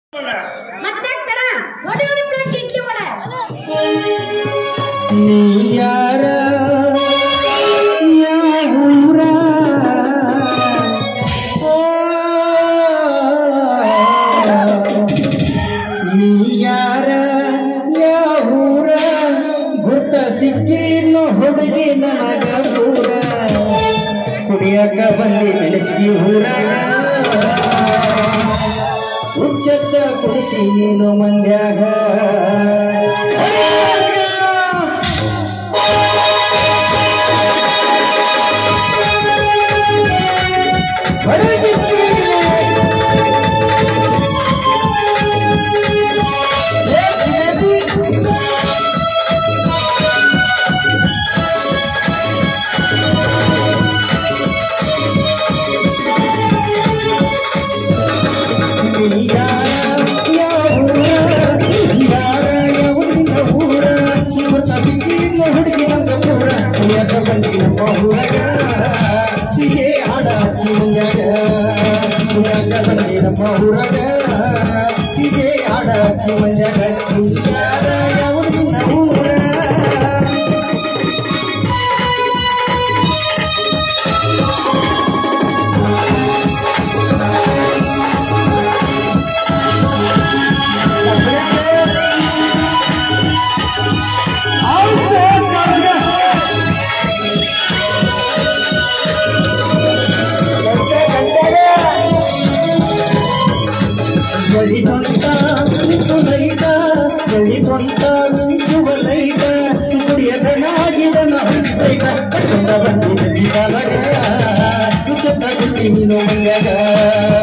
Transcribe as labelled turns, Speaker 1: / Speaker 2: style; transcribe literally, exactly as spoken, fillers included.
Speaker 1: ಯಾರ ಯಾವೂರ ನೀ ಯಾರ ಯಾವೂರ ಗುಟ್ಟ ಸಿಕ್ಕಿನ್ನು ಹುಡುಗಿ ನನಗ ಊರ ಕುಡಿಯಕ ಬಂದಿ ನೆನೆಸ್ಗಿ ಊರಾಗ ಉಚ್ಚತ್ತ ಕುಡಿತಿ ನೀನು ಮಂದ್ಯಾಗ ಊರಾಗ ಹೀಗೆ ಆಡಾಡ್ತಿ ಮಂದ್ಯಾಗ ಯಾರ ಯಾವುದು ಊರ ಲೈಟ ಬೆಳಿಗೊಂತ ನಿಂತುವ ಲೈಟ ಕುಡಿಯದನಾಗಿದನ ಲೈಟ ಕಟ್ಕೊಂಡ ಬಂದಿದ್ದ ಜೀವನಗ ಕುಚ್ಚ ನೀನು ಮಂಗ್ಯಾಗ